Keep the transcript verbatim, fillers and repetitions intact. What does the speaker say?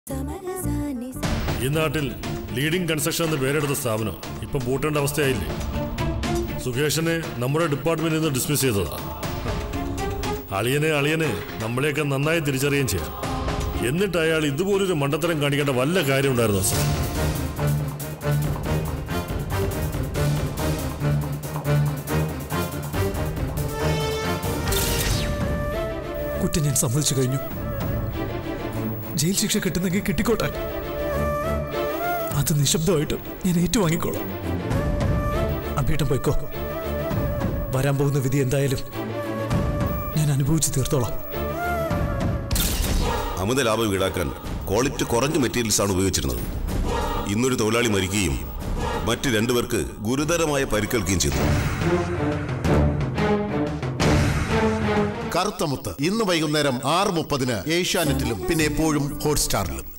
ഈ നാട്ടിൽ leading construction എന്ന് പേരെടുത്ത സ്ഥാപനം ഇപ്പം പൂട്ടേണ്ട അവസ്ഥയായില്ലേ? സുഖേഷിനെ നമ്മുടെ ഡിപ്പാർട്ട്മെന്റിൽ നിന്ന് ഡിസ്മിസ് ചെയ്തതാ. അളിയനെ അളിയനെ നമ്മളെയൊക്കെ നന്നായി തിരിച്ചറിയുകയും ചെയ്യാം. എന്നിട്ട് അയാൾ ഇതുപോലൊരു മണ്ടത്തരം കാണിക്കേണ്ട വല്ല കാര്യം ഉണ്ടായിരുന്നോ സാർ? കുറ്റം ഞാൻ സമ്മതിച്ചു കഴിഞ്ഞു. ജയിൽ ശിക്ഷ കിട്ടുന്നെങ്കിൽ കിട്ടിക്കോട്ടെ. അത് നിശബ്ദമായിട്ട് ഞാൻ ഏറ്റുവാങ്ങിക്കോളാം. അഭിയേട്ടൻ പോയിക്കോ. വരാൻ പോകുന്ന വിധി എന്തായാലും ഞാൻ അനുഭവിച്ചു തീർത്തോളാം. അമിത ലാഭം ഈടാക്കാൻ ക്വാളിറ്റി കുറഞ്ഞ മെറ്റീരിയൽസ് ആണ് ഉപയോഗിച്ചിരുന്നത്. ഇന്നൊരു തൊഴിലാളി മരിക്കുകയും മറ്റ് രണ്ടുപേർക്ക് ഗുരുതരമായ പരിക്കേൽക്കുകയും ചെയ്തു. കറുത്തമുത്ത് ഇന്ന് വൈകുന്നേരം ആറ് മുപ്പതിന് ഏഷ്യാനെറ്റിലും പിന്നെ എപ്പോഴും ഹോട്ട്സ്റ്റാറിലും.